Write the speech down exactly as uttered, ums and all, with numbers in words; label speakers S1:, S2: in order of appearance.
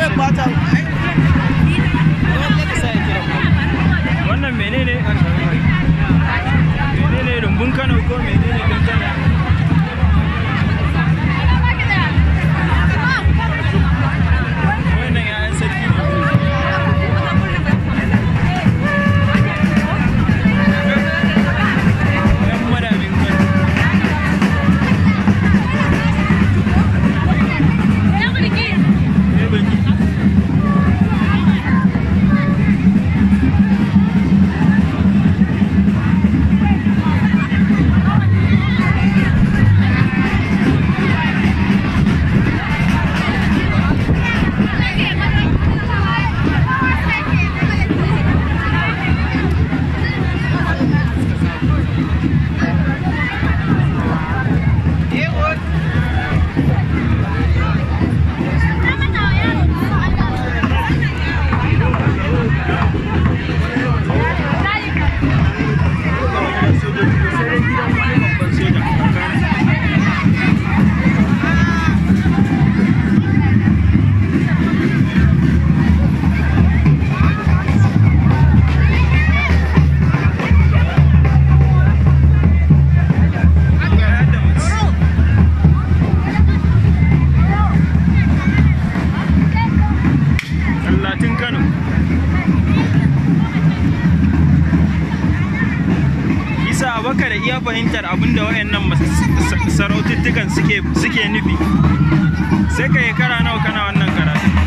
S1: wannan menene menene rumbun Kano ko menene din Kano wannan yayan sarki yan madabin Kano Kano. Isa Abubakar iya fahimtar abinda wayannan saraututtukan suke suke nufi. Sai ka yi kara nawa kana wannan karatu.